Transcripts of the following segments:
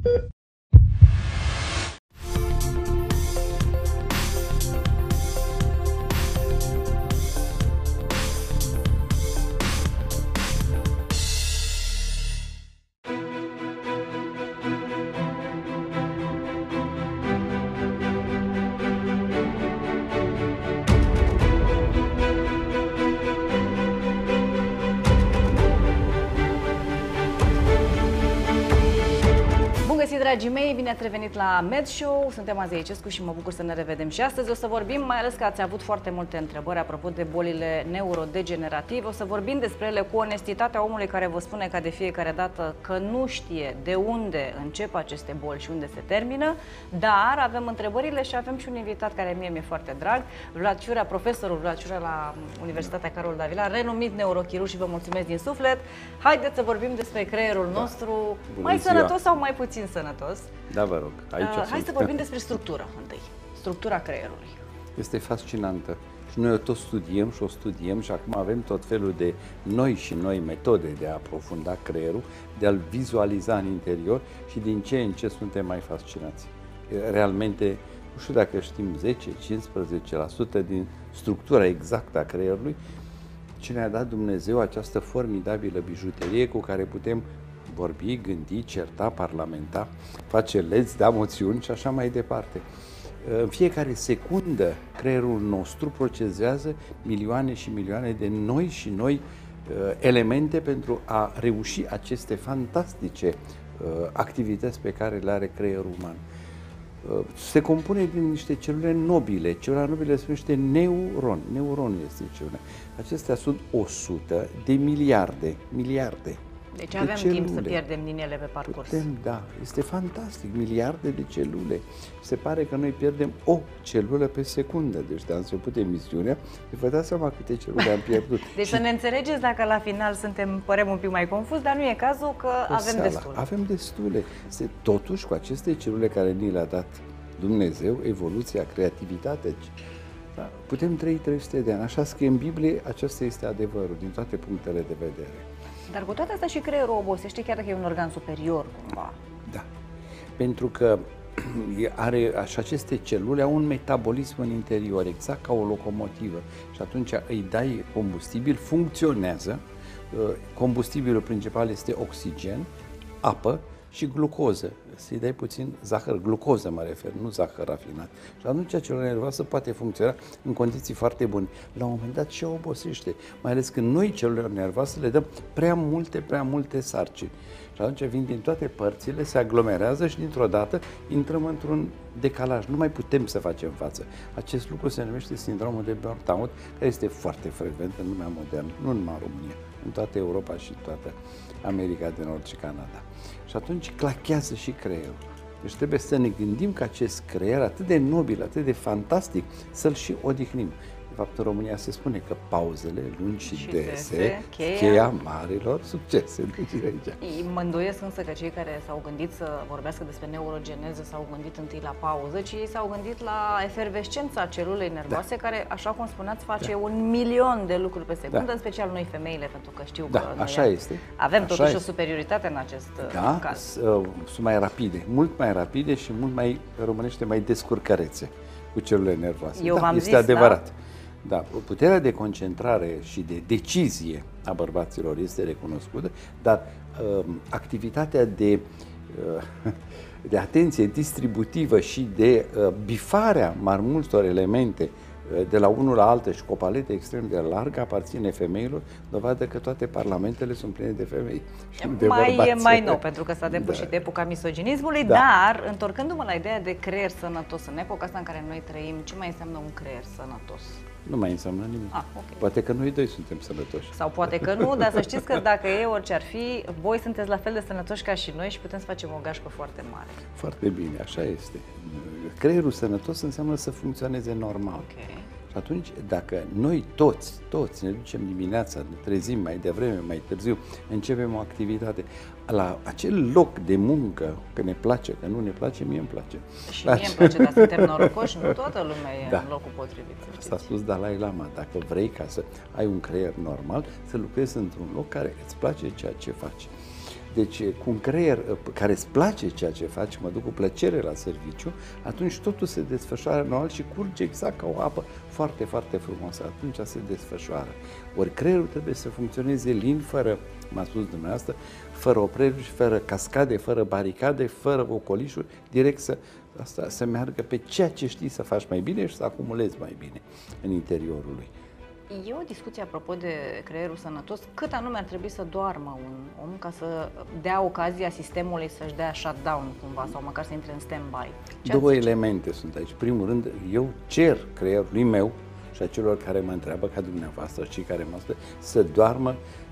Dragii mei, bine ați revenit la Med Show. Suntem Azia Icescu și mă bucur să ne revedem și astăzi. O să vorbim, mai ales că ați avut foarte multe întrebări apropo de bolile neurodegenerative. O să vorbim despre ele cu onestitatea omului care vă spune ca de fiecare dată că nu știe de unde încep aceste boli și unde se termină, dar avem întrebările și avem și un invitat care mie mi-e foarte drag, Vlad Ciurea, profesorul Vlad Ciurea la Universitatea Carol Davila, renumit neurochirurg, și vă mulțumesc din suflet. Haideți să vorbim despre creierul nostru, mai sănătos sau mai puțin sănătos. Da, vă rog. Hai să vorbim despre structură întâi. Structura creierului. Este fascinantă. Și noi o tot studiem și o studiem și acum avem tot felul de noi și noi metode de a aprofunda creierul, de a-l vizualiza în interior și din ce în ce suntem mai fascinați. Realmente, nu știu dacă știm 10-15% din structura exactă a creierului, ce ne-a dat Dumnezeu această formidabilă bijuterie cu care putem vorbi, gândi, certa, parlamenta, face legi, da moțiuni și așa mai departe. În fiecare secundă, creierul nostru procesează milioane și milioane de noi și noi elemente pentru a reuși aceste fantastice activități pe care le are creierul uman. Se compune din niște celule nobile. Celula nobilă se numește neuron. Neuronul este celula. Acestea sunt 100 de miliarde. Deci avem timp să pierdem din ele pe parcurs. Putem, da. Este fantastic. Miliarde de celule. Se pare că noi pierdem o celulă pe secundă. Deci de la început emisiunea, vă dați seama câte celule am pierdut. Deci să ne înțelegeți dacă la final părem un pic mai confuz, dar nu e cazul că avem destule. Avem destule. Totuși, cu aceste celule care ni le-a dat Dumnezeu, evoluția, creativitatea, da, putem trăi 300 de ani. Așa scrie în Biblie, acesta este adevărul din toate punctele de vedere. Dar cu toate astea și creierul obosește, chiar dacă e un organ superior, cumva. Da, pentru că are, așa, aceste celule au un metabolism în interior, exact ca o locomotivă. Și atunci îi dai combustibil, funcționează. Combustibilul principal este oxigen, apă și glucoză. Să-i dai puțin zahăr, glucoză mă refer, nu zahăr rafinat. Și atunci celula nervoasă poate funcționa în condiții foarte bune. La un moment dat și obosește, mai ales când noi celulelor nervoase le dăm prea multe sarcini. Și atunci vin din toate părțile, se aglomerează și dintr-o dată intrăm într-un decalaj. Nu mai putem să facem față. Acest lucru se numește sindromul de burnout, care este foarte frecvent în lumea modernă, nu numai în România, în toată Europa și în toată America de Nord și Canada. Și atunci clachează și creierul. Deci trebuie să ne gândim că acest creier atât de nobil, atât de fantastic, să-l și odihnim. De fapt, în România se spune că pauzele lungi și dese, cheia marilor succese. Deci aici. Mă îndoiesc însă că cei care s-au gândit să vorbească despre neurogeneză s-au gândit întâi la pauză, ci ei s-au gândit la efervescența celulei nervoase, care, așa cum spuneați, face 1.000.000 de lucruri pe secundă, în special noi femeile, pentru că știu că așa este. Avem totuși o superioritate în acest caz. Sunt mai rapide, mult mai rapide și mult mai, românește, mai descurcărețe cu celulele nervoase. Este adevărat. Da, puterea de concentrare și de decizie a bărbaților este recunoscută, dar activitatea de atenție distributivă și de bifarea mai multor elemente de la unul la altul și cu o paletă extrem de largă aparține femeilor, dovadă că toate parlamentele sunt pline de femei și de bărbați. Mai nou, pentru că s-a depășit epoca misoginismului, dar întorcându-mă la ideea de creier sănătos, în epoca asta în care noi trăim, ce mai înseamnă un creier sănătos? Nu mai înseamnă nimic. Okay. Poate că noi doi suntem sănătoși. Sau poate că nu, dar să știți că dacă e orice ar fi, voi sunteți la fel de sănătoși ca și noi și putem să facem o gașcă foarte mare. Foarte bine, așa este. Creierul sănătos înseamnă să funcționeze normal. Okay. Și atunci, dacă noi toți ne ducem dimineața, ne trezim mai devreme, mai târziu, începem o activitate, la acel loc de muncă, că ne place, că nu ne place, mie îmi place. Și mie îmi place, dar suntem norocoși, nu toată lumea e în locul potrivit. Asta a spus Dalai Lama, dacă vrei ca să ai un creier normal, să lucrezi într-un loc care îți place ceea ce faci. Deci, cu un creier care îți place ceea ce faci, mă duc cu plăcere la serviciu, atunci totul se desfășoară normal și curge exact ca o apă foarte, foarte frumoasă. Atunci se desfășoară. Ori creierul trebuie să funcționeze lin, fără, m-a spus dumneavoastră, fără opreli, fără cascade, fără baricade, fără ocolișuri, direct să meargă pe ceea ce știi să faci mai bine și să acumulezi mai bine în interiorul lui. E o discuție apropo de creierul sănătos. Cât anume ar trebui să doarmă un om ca să dea ocazia sistemului să-și dea shutdown cumva sau măcar să intre în stand-by? Două elemente sunt aici. Primul rând, eu cer creierului meu și a celor care mă întreabă, ca dumneavoastră, cei care mă ascultă, să doarmă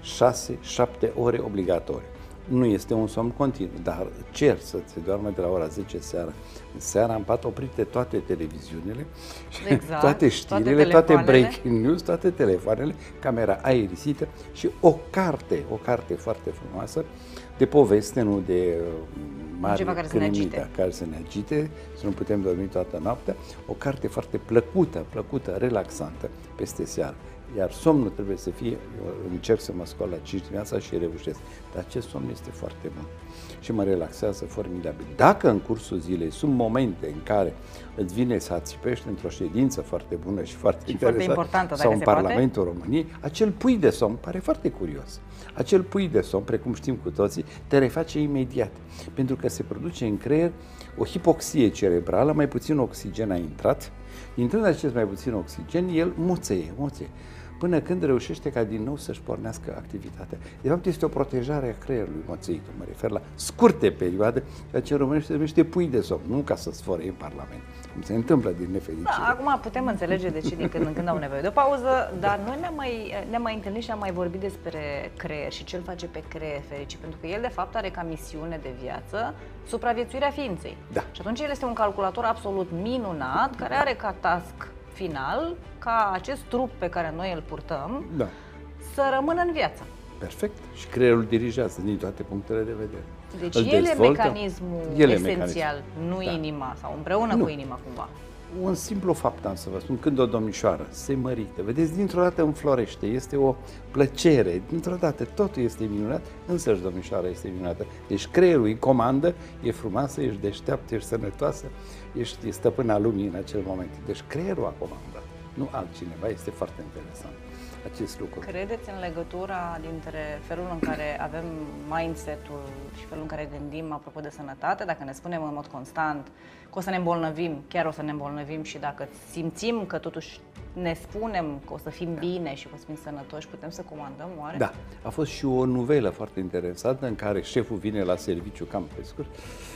6-7 ore obligatorii. Nu este un somn continuu, dar cer să se doarmă de la ora 10 seara. În seara în pat oprite toate televiziunile, exact, toate știrile, toate breaking news, toate telefoanele, camera aerisită și o carte foarte frumoasă de poveste, nu de mari crimită care să ne agite, să nu putem dormi toată noaptea, o carte foarte plăcută, relaxantă peste seară. Iar somnul trebuie să fie, eu încerc să mă scol la 5 dimineața și reușesc, dar acest somn este foarte bun și mă relaxează formidabil. Dacă în cursul zilei sunt momente în care îți vine să ațipești într-o ședință foarte bună și foarte interesantă sau în Parlamentul României, acel pui de somn pare foarte curios. Acel pui de somn, precum știm cu toții, te reface imediat, pentru că se produce în creier o hipoxie cerebrală, mai puțin oxigen a intrat. Intrând acest mai puțin oxigen, el moțeie, până când reușește ca din nou să-și pornească activitatea. De fapt, este o protejare a creierului moțeitul, mă refer la scurte perioade, ceea ce în românește se numește pui de somn, nu ca să sfărăie în Parlament, cum se întâmplă din nefericire. Da, acum putem înțelege de ce din când în când au nevoie de o pauză, dar noi ne-am mai întâlnit și am mai vorbit despre creier și ce îl face pe creier fericit, pentru că el de fapt are ca misiune de viață supraviețuirea ființei. Da. Și atunci el este un calculator absolut minunat, care are ca task final ca acest trup pe care noi îl purtăm să rămână în viață. Perfect. Și creierul dirigează din toate punctele de vedere. Deci el e mecanismul esențial, nu inima, sau împreună cu inima cumva. Un simplu fapt am să vă spun, când o domnișoară se mărită, vedeți, dintr-o dată înflorește, este o plăcere, dintr-o dată totul este minunat, însăși domnișoara este minunată. Deci creierul îi comandă, e frumoasă, ești deșteaptă, ești sănătoasă, ești stăpâna lumii în acel moment. Deci creierul a comandat, nu altcineva, este foarte interesant acest lucru. Credeți în legătura dintre felul în care avem mindset-ul și felul în care gândim apropo de sănătate? Dacă ne spunem în mod constant că o să ne îmbolnăvim, chiar o să ne îmbolnăvim, și dacă simțim că totuși ne spunem că o să fim bine și că o să fim sănătoși, putem să comandăm oare? Da. A fost și o novelă foarte interesantă în care șeful vine la serviciu, cam pe scurt,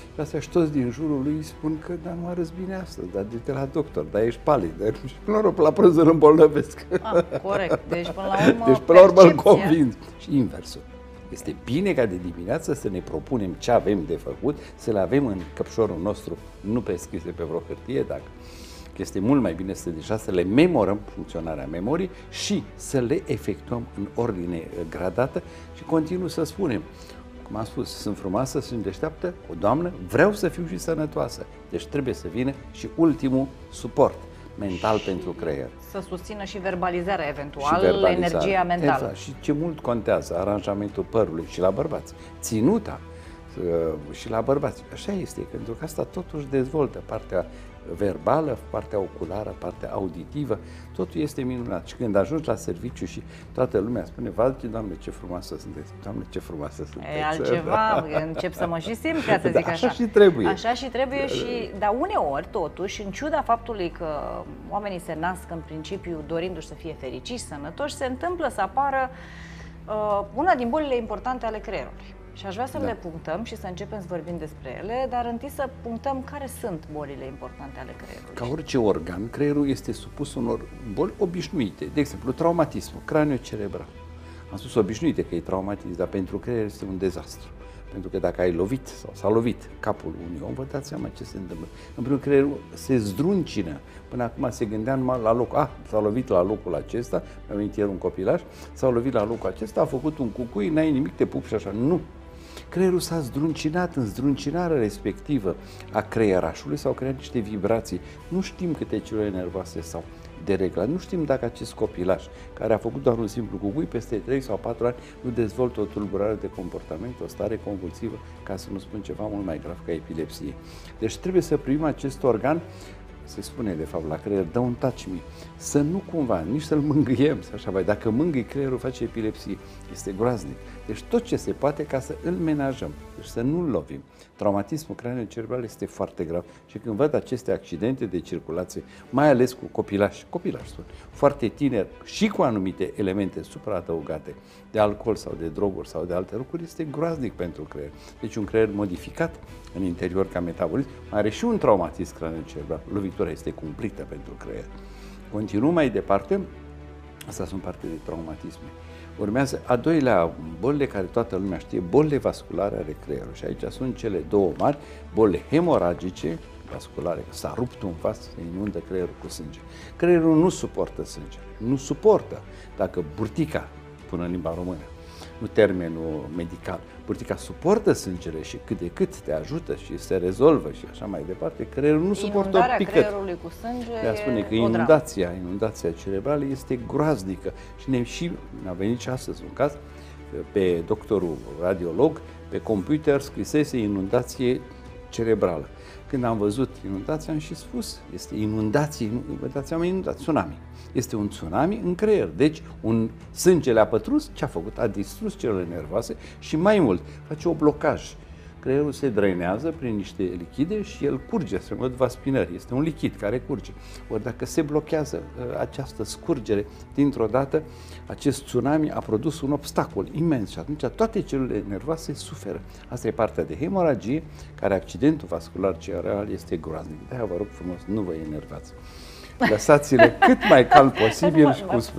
și toți din jurul lui îi spun că nu arăți bine astăzi, dar du-te la doctor, dar ești palid, și până la urmă la prânz îl îmbolnăvesc. Corect. Deci până la urmă îl convins. Și inversul. Este bine ca de dimineață să ne propunem ce avem de făcut, să le avem în căpșorul nostru, nu prescrise pe vreo hârtie, dacă este mult mai bine să le memorăm, funcționarea memorii, și să le efectuăm în ordine gradată și continuu să spunem. Cum am spus, sunt frumoasă, sunt deșteaptă, o doamnă, vreau să fiu și sănătoasă. Deci trebuie să vină și ultimul suport mental pentru creier. Să susțină și verbalizarea eventual, energia mentală. Exact. Și ce mult contează aranjamentul părului și la bărbați, ținuta și la bărbați. Așa este, pentru că asta totuși dezvoltă partea verbală, partea oculară, partea auditivă, totul este minunat. Și când ajungi la serviciu și toată lumea spune, Doamne, ce frumoasă sunteți, Doamne, ce frumoasă sunteți. E altceva, încep să mă și simt, ca să zic așa. Așa și trebuie. Așa și trebuie, dar uneori, totuși, în ciuda faptului că oamenii se nasc în principiu dorindu-și să fie fericiți, sănătoși, se întâmplă să apară una din bolile importante ale creierului. Și aș vrea să le punctăm și să începem să vorbim despre ele, dar întâi să punctăm care sunt bolile importante ale creierului. Ca orice organ, creierul este supus unor boli obișnuite. De exemplu, traumatismul cranio-cerebral. Am spus obișnuite că e traumatism, dar pentru creier este un dezastru. Pentru că dacă ai lovit sau s-a lovit capul unui om, vă dați seama ce se întâmplă. În primul rând, creierul se zdruncină. Până acum se gândea numai la loc. S-a lovit la locul acesta, mi-a venit ieri un copilaș, s-a lovit la locul acesta, a făcut un cucui, n-ai nimic, te pup și așa. Nu! Creierul s-a zdruncinat, în zdruncinarea respectivă a creierașului s-au creat niște vibrații. Nu știm câte celule nervoase sau dereglat. Nu știm dacă acest copilaș, care a făcut doar un simplu cucui, peste 3 sau 4 ani, nu dezvoltă o tulburare de comportament, o stare convulsivă, ca să nu spun ceva mult mai grav ca epilepsie. Deci trebuie să privim acest organ, se spune de fapt la creier, don't touch me, să nu cumva, nici să-l mângâiem, așa mai. Dacă mângâi creierul, face epilepsie, este groaznic. Deci tot ce se poate ca să îl menajăm, deci să nu-l lovim. Traumatismul cranio-cerebral este foarte grav și când văd aceste accidente de circulație, mai ales cu copilași spun, foarte tineri și cu anumite elemente supraadăugate de alcool sau de droguri sau de alte lucruri, este groaznic pentru creier. Deci un creier modificat în interior ca metabolism mai are și un traumatism cranio-cerebral. Lovitura este cumplită pentru creier. Continuăm mai departe, astea sunt parte de traumatisme. Urmează a doilea, bolile care toată lumea știe, bolile vasculare ale creierului. Și aici sunt cele două mari, bolile hemoragice, vasculare, s-a rupt un vas, se inundă creierul cu sânge. Creierul nu suportă sânge, nu suportă. Dacă burtica, până în limba română, nu termenul medical, burtica suportă sângele și cât de cât te ajută și se rezolvă și așa mai departe, creierul nu suportă o picăt. Creierului cu sânge de a spune că inundația cerebrală este groaznică și a venit și astăzi un caz, pe doctorul radiolog, pe computer scrisese inundație cerebrală. Când am văzut inundația, am și spus, este inundație, tsunami. Este un tsunami în creier. Deci, sângele a pătruns, ce a făcut? A distrus celulele nervoase și mai mult, face un blocaj. Creierul se drenează prin niște lichide și el curge, se numesc vaspinări. Este un lichid care curge. Ori dacă se blochează această scurgere dintr-o dată, acest tsunami a produs un obstacol imens și atunci toate celulele nervoase suferă. Asta e partea de hemoragie, care accidentul vascular cerebral este groaznic. De-aia vă rog frumos, nu vă enervați. Lăsați-le cât mai calm posibil și cum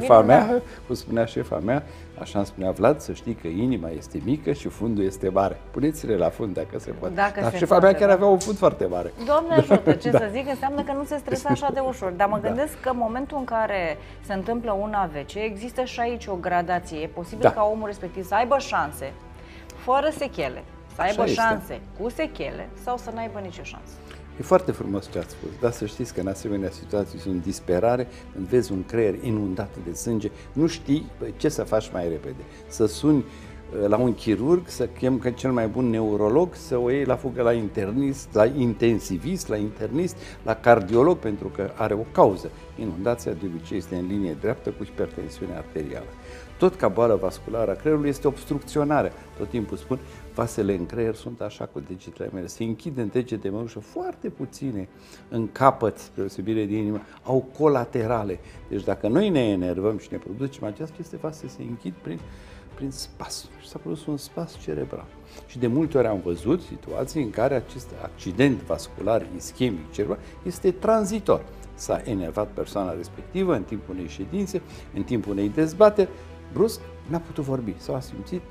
spunea șefa mea, așa îmi spunea Vlad, să știi că inima este mică și fundul este mare. Puneți-le la fund dacă se poate. Dar șefa mea chiar avea un fund foarte mare. Doamne ajută, ce să zic, înseamnă că nu se stresa așa de ușor. Dar mă gândesc că în momentul în care se întâmplă un AVC, există și aici o gradație. E posibil ca omul respectiv să aibă șanse, fără sechele, să aibă șanse cu sechele sau să n-aibă nicio șansă. E foarte frumos ce ați spus, dar să știți că în asemenea situații sunt disperare, când vezi un creier inundat de sânge, nu știi ce să faci mai repede. Să suni la un chirurg, să chem cel mai bun neurolog, să o iei la fugă la internist, la intensivist, la internist, la cardiolog, pentru că are o cauză. Inundația de obicei este în linie dreaptă cu hipertensiune arterială. Tot ca boală vasculară a creierului este obstrucționarea. Tot timpul spun, vasele în creier sunt așa cu degetele mele, se închid în degete mărușă, foarte puține în capăt, spre deosebire de inimă, au colaterale. Deci dacă noi ne enervăm și ne producem aceste vase se închid prin spas. Și s-a produs un spas cerebral. Și de multe ori am văzut situații în care acest accident vascular ischemic cerebral este tranzitor. S-a enervat persoana respectivă în timpul unei ședințe, în timpul unei dezbateri, brusc n-a putut vorbi sau a simțit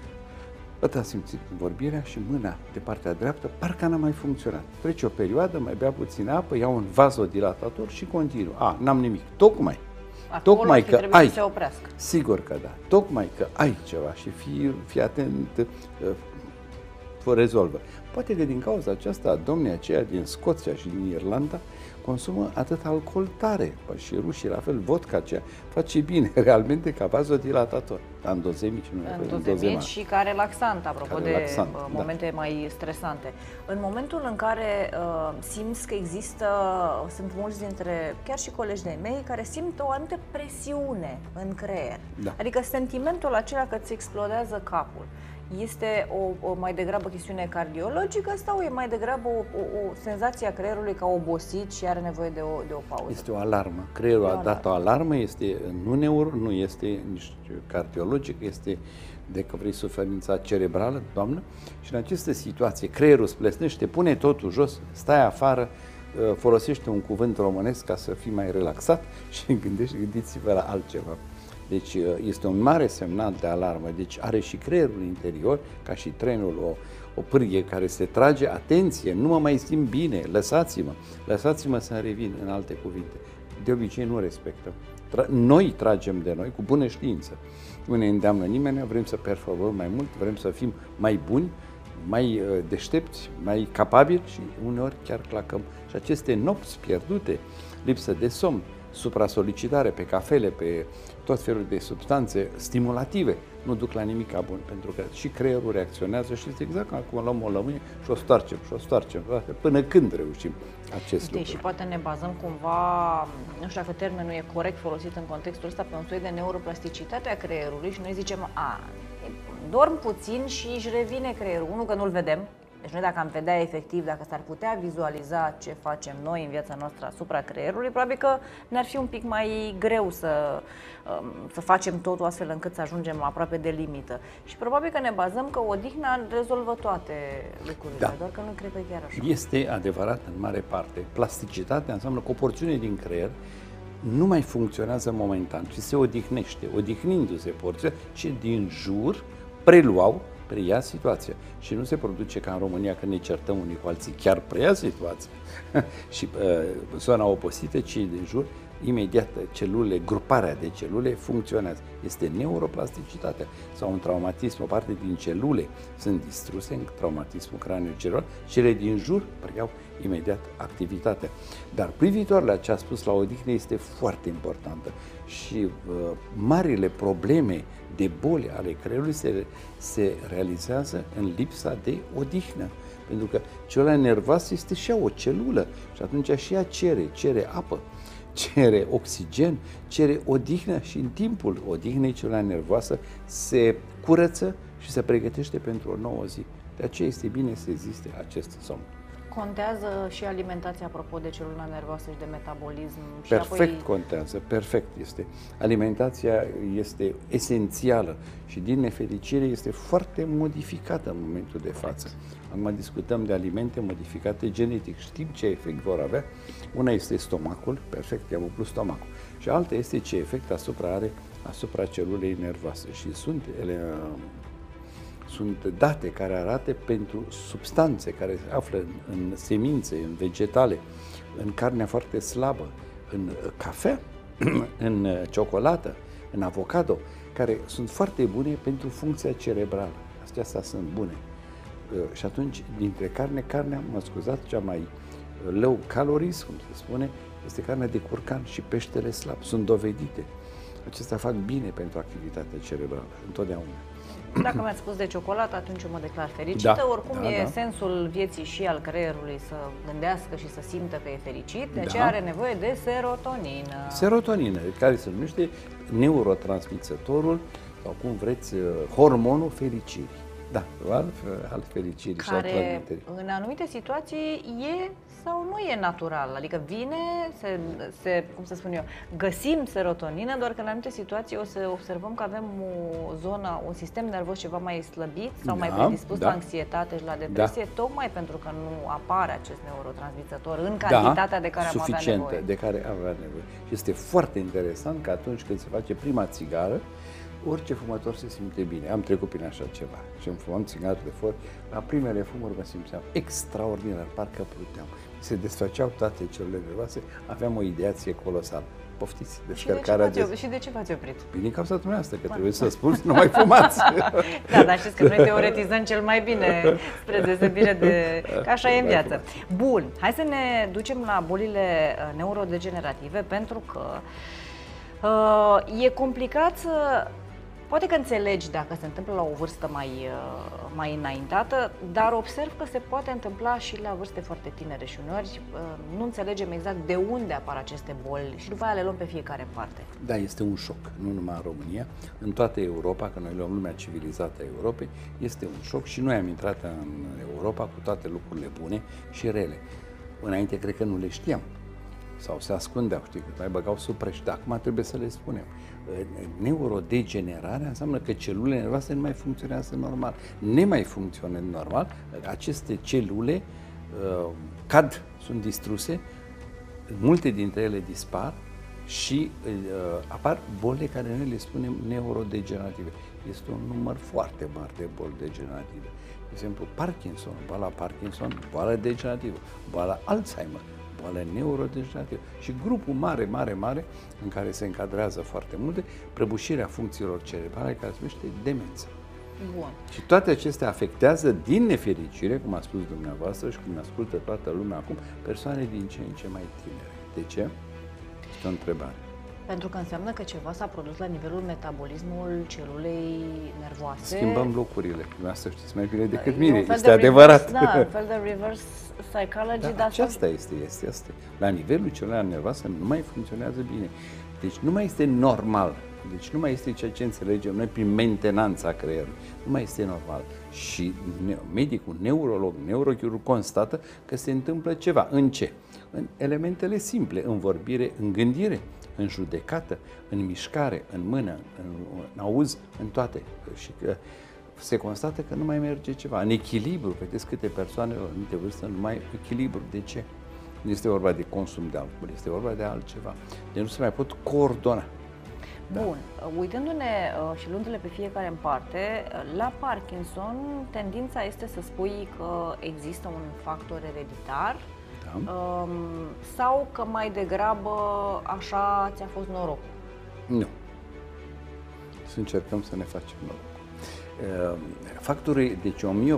vorbirea și mâna de partea dreaptă parcă n-a mai funcționat. Trece o perioadă, mai bea puțină apă, ia un vazodilatator și continuă. N-am nimic. Tocmai că ai, să se oprească. Sigur că da, tocmai că ai ceva și fii atent, rezolvă. Poate că din cauza aceasta, domnii aceia din Scoția și din Irlanda consumă atât alcool tare, și rușii la fel, vodka aceea face bine realmente ca vazodilatator, în doze mici, în doze mici și ca relaxant, apropo de momente mai stresante. În momentul în care simți că sunt mulți dintre, chiar și colegi de mei, care simt o anumită presiune în creier, adică sentimentul acela că îți explodează capul, este o mai degrabă chestiune cardiologică sau e mai degrabă o senzație a creierului că a obosit și are nevoie de o pauză? Este o alarmă. Creierul a dat o alarmă, este nu este nici cardiologic, este dacă vrei suferința cerebrală, doamnă, și în aceste situații creierul îți plesnește, pune totul jos, stai afară, folosește un cuvânt românesc ca să fii mai relaxat și gândiți-vă la altceva. Deci este un mare semnal de alarmă, deci are și creierul interior, ca și trenul, o pârghie care se trage, atenție, nu mă mai simt bine, lăsați-mă să revin, în alte cuvinte. De obicei nu respectăm. Noi tragem de noi cu bună știință. Nu ne îndeamnă nimeni, vrem să performăm mai mult, vrem să fim mai buni, mai deștepți, mai capabili și uneori chiar clacăm. Și aceste nopți pierdute, lipsă de somn, supra-solicitare pe cafele, pe tot felul de substanțe stimulative, nu duc la nimic bun, pentru că și creierul reacționează și este exact ca acum luăm o lămâie și o stoarcem, până când reușim acest lucru. Și poate ne bazăm cumva, nu știu dacă termenul e corect folosit în contextul ăsta, pe un soi de neuroplasticitate a creierului și noi zicem, dorm puțin și își revine creierul. Unul, că nu-l vedem. Deci noi dacă am vedea efectiv, dacă s-ar putea vizualiza ce facem noi în viața noastră asupra creierului, probabil că ne-ar fi un pic mai greu să facem totul astfel încât să ajungem aproape de limită. Și probabil că ne bazăm că odihna rezolvă toate lucrurile, doar că nu cred că e chiar așa. Este adevărat în mare parte. Plasticitatea înseamnă că o porțiune din creier nu mai funcționează momentan, ci se odihnește. Odihnindu-se porțiunea, ce din jur preia situația. Și nu se produce ca în România când ne certăm unii cu alții, chiar preia situația. Și zona oposită, cei din jur, imediat celulele, gruparea de celule funcționează. Este neuroplasticitatea sau un traumatism, o parte din celule sunt distruse în traumatismul craniocerebral, cele din jur preiau imediat activitatea. Dar privitor la ce a spus la odihnă este foarte importantă și marile probleme de boli ale creierului se realizează în lipsa de odihnă. Pentru că celula nervoasă este și ea o celulă și atunci și ea cere apă, cere oxigen, cere odihnă și în timpul odihnei celula nervoasă se curăță și se pregătește pentru o nouă zi. De aceea este bine să existe acest somn. Contează și alimentația, apropo de celula nervoasă și de metabolism? Perfect contează, perfect este. Alimentația este esențială și din nefericire este foarte modificată în momentul de față. Acum discutăm de alimente modificate genetic. Știm ce efect vor avea. Una este stomacul, perfect, i-am umplut stomacul. Și alta este ce efect are asupra celulei nervoase. Și sunt date care arată pentru substanțe care se află în semințe, în vegetale, în carnea foarte slabă, în cafea, în ciocolată, în avocado, care sunt foarte bune pentru funcția cerebrală. Astea sunt bune. Și atunci, dintre carnea, mă scuzați, cea mai low calories, cum se spune, este carnea de curcan și peștele slab. Sunt dovedite. Acestea fac bine pentru activitatea cerebrală, întotdeauna. Dacă mi-ați spus de ciocolată, atunci eu mă declar fericită. Oricum e sensul vieții și al creierului să gândească și să simtă că e fericit, de aceea are nevoie de serotonină. Serotonină, care se numește neurotransmițătorul, sau cum vreți, hormonul fericirii. Da, al fericirii și al transmiterii. În anumite situații e sau nu e natural, adică vine, cum să spun eu, găsim serotonină, doar că în anumite situații o să observăm că avem un sistem nervos ceva mai slăbit sau mai predispus la anxietate și la depresie, tocmai pentru că nu apare acest neurotransmițător în cantitatea de care am avea nevoie. De care avea nevoie. Și este foarte interesant că atunci când se face prima țigară, orice fumător se simte bine. Am trecut prin așa ceva și îmi fumam țigară de foc. La primele fumuri mă simțeam extraordinar, parcă pluteam. Se desfăceau toate celulele nervoase, aveam o ideație colosală. Poftiți, descărcarea Și de ce v-ați oprit? Din cauza dumneavoastră, că trebuie să spun, nu mai fumați. Da, dar știți că noi teoretizăm cel mai bine, spre deosebire de... că așa e în viață. Bun, hai să ne ducem la bolile neurodegenerative, pentru că e complicat să... Poate că înțelegi dacă se întâmplă la o vârstă mai înaintată, dar observ că se poate întâmpla și la vârste foarte tinere și uneori nu înțelegem exact de unde apar aceste boli și după aia le luăm pe fiecare parte. Da, este un șoc, nu numai în România, în toată Europa, că noi luăm lumea civilizată a Europei, este un șoc și noi am intrat în Europa cu toate lucrurile bune și rele. Înainte cred că nu le știam sau se ascundeau, știi, că mai băgau sub preș, dar acum trebuie să le spunem. Neurodegenerarea înseamnă că celulele nervoase nu mai funcționează normal. Nemai funcționează normal, aceste celule cad, sunt distruse, multe dintre ele dispar și apar bolile care noi le spunem neurodegenerative. Este un număr foarte mare de boli degenerative. De exemplu, Parkinson, boala Parkinson, boală degenerativă, boala Alzheimer, boală neurodegenerativă și grupul mare în care se încadrează foarte multe, prăbușirea funcțiilor cerebrale care se numește demență. Bun. Și toate acestea afectează din nefericire, cum a spus dumneavoastră și cum ascultă toată lumea acum, persoane din ce în ce mai tinere. De ce? Este o întrebare. Pentru că înseamnă că ceva s-a produs la nivelul metabolismul celulei nervoase. Schimbăm locurile. Asta știți mai bine decât E mine. un fel Este de adevărat. Da, un fel de reverse psychology. Da, dar aceasta este. La nivelul celular nervoasă nu mai funcționează bine. Deci nu mai este normal. Deci nu mai este ceea ce înțelegem noi prin mentenanța creierului. Nu mai este normal. Și medicul, neurolog, neurochirurg constată că se întâmplă ceva. În ce? În elementele simple, în vorbire, în gândire, în judecată, în mișcare, în mână, în auz, în toate. Și că se constată că nu mai merge ceva. În echilibru, vedeți câte persoane la anumite vârstă nu mai au echilibru. De ce? Nu este vorba de consum de alcool, este vorba de altceva. Deci nu se mai pot coordona. Bun, uitându-ne și luându-le pe fiecare în parte, la Parkinson tendința este să spui că există un factor ereditar, sau că mai degrabă așa ți-a fost norocul? Nu. Să încercăm să ne facem noroc. Factorul, deci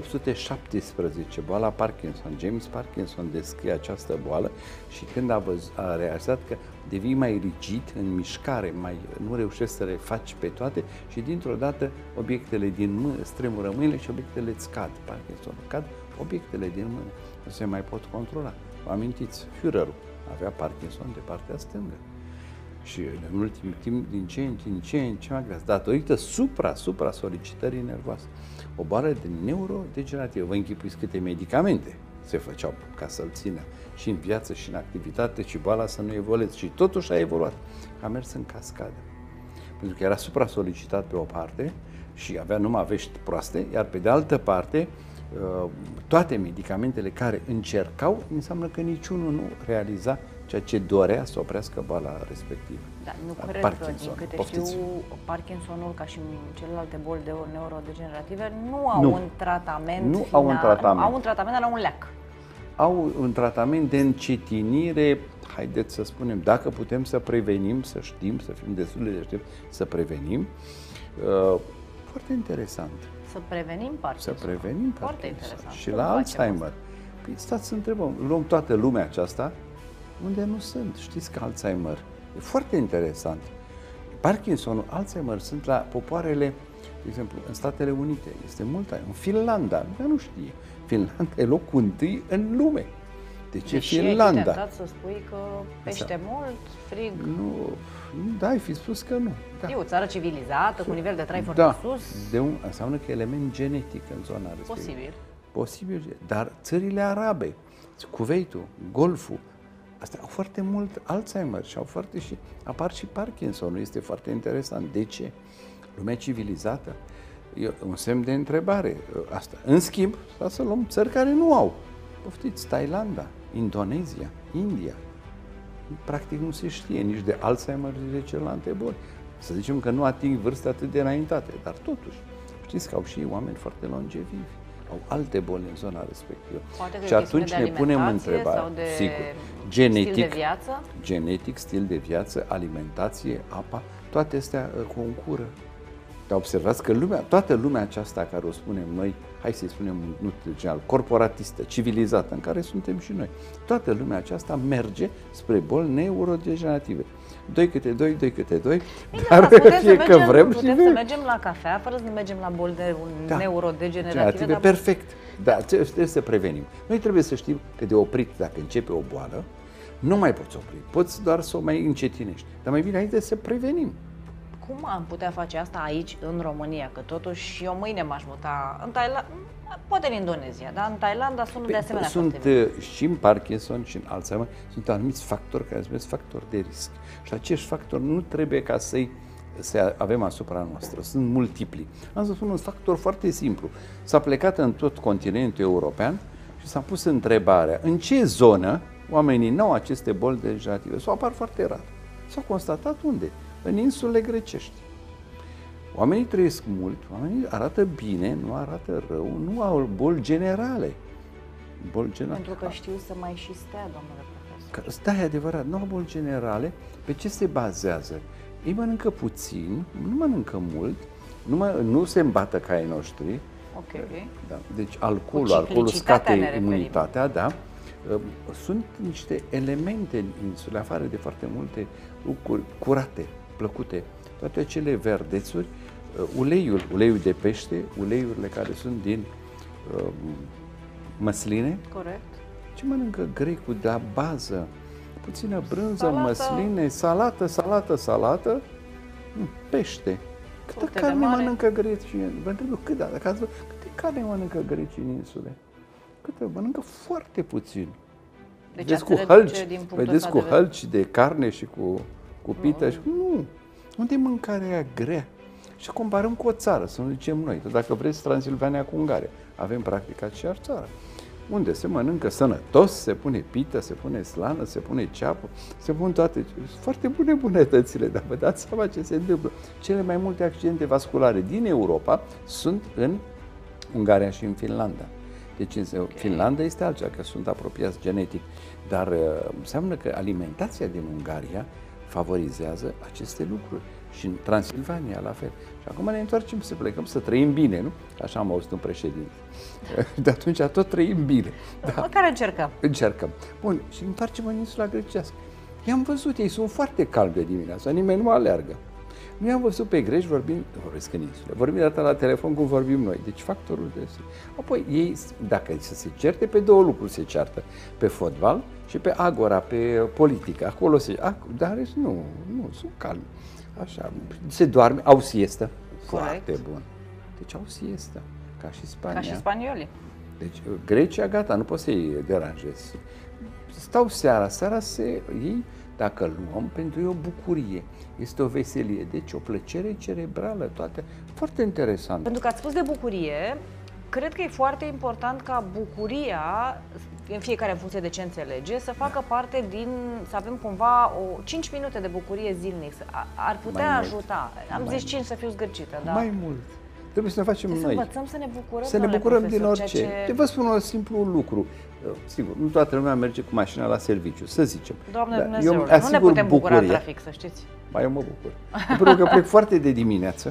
1817, boala Parkinson, James Parkinson descrie această boală și când a realizat că devii mai rigid în mișcare, nu reușești să le faci pe toate și dintr-o dată obiectele din mână, stremură mâinile și obiectele îți cad. Parkinson cad obiectele din mână, nu se mai pot controla. Vă amintiți, Führerul avea Parkinson de partea stângă. Și în ultimul timp, din ce în ce mai greu, datorită supra solicitării nervoase. O boală de neurodegenerativă. Vă închipuiți câte medicamente se făceau ca să-l țină și în viață și în activitate și boala să nu evolueze. Și totuși a evoluat. A mers în cascadă. Pentru că era supra-solicitat pe o parte și avea numai vești proaste, iar pe de altă parte toate medicamentele care încercau, înseamnă că niciunul nu realiza ceea ce dorea să oprească boala respectivă. Da, nu cred că, din câte știu, Parkinsonul, ca și celelalte boli neurodegenerative, nu au un tratament Nu final, au un tratament. Au un tratament, dar la un leac. Au un tratament de încetinire, haideți să spunem, dacă putem să prevenim, să știm, să fim destul de deștepți, să prevenim. Foarte interesant. Să prevenim Parkinson. Să prevenim Foarte Parkinson. interesant. Și la Alzheimer. Păi stați să întrebăm, luăm toată lumea aceasta, unde nu sunt. Știți că Alzheimer e foarte interesant. Parkinson, Alzheimer sunt la popoarele, de exemplu, în Statele Unite, este mult, în Finlanda, nu știe. Finlanda e locul întâi în lume. De ce Finlanda? Deși ai să spui că pește mult, frig. Nu, da, ai fi spus că nu. Da. E o țară civilizată, cu nivel de trai foarte sus. Înseamnă că e element genetic în zona respectivă. Posibil. Posibil, dar țările arabe, Kuwaitul, Golful, astea au foarte mult Alzheimer și apar și Parkinson. Este foarte interesant. De ce? Lumea civilizată? E un semn de întrebare asta. În schimb, să luăm țări care nu au. Poftiți, Thailanda, Indonezia, India. Practic nu se știe nici de Alzheimer, nici de celelalte boli. Să zicem că nu ating vârste atât de înaintate, dar totuși, știți că au și foarte foarte longevivi. Au alte boli în zona respectivă. Poate și atunci ne punem întrebarea, sau de sigur, genetic, stil de viață, alimentație, apa, toate astea concură. Dar observați că toată lumea aceasta care o spunem noi, hai să-i spunem nu general, corporatistă, civilizată, în care suntem și noi, toată lumea aceasta merge spre boli neurodegenerative. 2 câte 2, 2 câte 2, dar fie că vrem și putem să mergem la cafea fără să mergem la boli neurodegenerative. Perfect, dar trebuie să prevenim. Noi trebuie să știm că de oprit, dacă începe o boală, nu mai poți opri, poți doar să o mai încetinești. Dar mai bine aici să prevenim. Cum am putea face asta aici, în România? Că totuși eu mâine m-aș muta în Thailanda, poate în Indonezia, dar în Thailanda sunt de asemenea sunt și în Parkinson și în Alzheimer, sunt anumiți factori care se numesc factori de risc. Și acești factori nu trebuie ca să avem asupra noastră, sunt multipli. Am să spun un factor foarte simplu. S-a plecat în tot continentul european și s-a pus întrebarea în ce zonă oamenii n-au aceste boli degenerative sau apar foarte rar. S-a constatat unde? În insulele grecești. Oamenii trăiesc mult, oamenii arată bine, nu arată rău, nu au boli generale. Pentru că știu să mai și stea, domnule profesor. Da, e adevărat, nu au boli generale. Pe ce se bazează? Ei mănâncă puțin, nu mănâncă mult, nu se îmbată ca ai noștri. Ok. Da. Deci alcoolul scade imunitatea, da. Sunt niște elemente în insule, afară de foarte multe lucruri curate, plăcute, toate acele verdețuri, uleiul de pește, uleiurile care sunt din măsline. Corect. Ce mănâncă grecul de la bază? Puțină brânză, Salată. măsline, salată, pește. Câtă Fructe de carne mare. mănâncă grecii? Vă întreb eu, câte carne mănâncă grecii în insule? Câte? Mănâncă foarte puțin. Deci Vedeți ați cu reduce hălci, din punctul vedeți ăsta cu de vedere. hălci de carne și cu pită. Și, nu. Unde e mâncarea grea? Și comparăm cu o țară, să nu zicem noi. Dacă vreți, Transilvania cu Ungaria. Avem practic aceeași țară. Unde se mănâncă sănătos, se pune pită, se pune slană, se pune ceapă, se pun toate. Foarte bune bunătățile, dar vă dați seama ce se întâmplă. Cele mai multe accidente vasculare din Europa sunt în Ungaria și în Finlanda. Deci Finlanda este altceva, că sunt apropiați genetic, dar înseamnă că alimentația din Ungaria favorizează aceste lucruri. Și în Transilvania, la fel. Și acum ne întoarcem să plecăm, să trăim bine, nu? Așa am auzit un președinte. De atunci tot trăim bine. Da. Măcar încercăm. Încercăm. Bun, și întoarcem în insula grecească. I-am văzut, ei sunt foarte calmi de dimineața, nimeni nu alergă. Nu i-am văzut pe greci vorbesc în insule, vorbim data la telefon cum vorbim noi, deci factorul de zi. Apoi ei, dacă să se certe, pe două lucruri se ceartă, pe fotbal și pe agora, pe politică, acolo dar nu, sunt calmi. Așa, se doarme, au siestă, foarte bun. Deci au siestă, ca și Spania. Ca și spaniolii. Deci Grecia, gata, nu poți să-i deranjezi. Stau seara ei, dacă îl luăm, pentru ei o bucurie, este o veselie, deci o plăcere cerebrală, toate. Foarte interesant. Pentru că ați spus de bucurie, cred că e foarte important ca bucuria, în fiecare în funcție de ce înțelege, să facă parte să avem cumva 5 minute de bucurie zilnic. Ar putea ajuta. Am zis 5 să fiu zgârcită, da? Mai mult. Trebuie să ne facem noi. Să învățăm să ne bucurăm, să ne bucurăm din orice. Ce... Vă spun un simplu lucru. Sigur, nu toată lumea merge cu mașina la serviciu, să zicem. Doamne Dumnezeule, nu ne putem bucura în trafic, să știți. Eu mă bucur. Pentru că plec foarte de dimineață,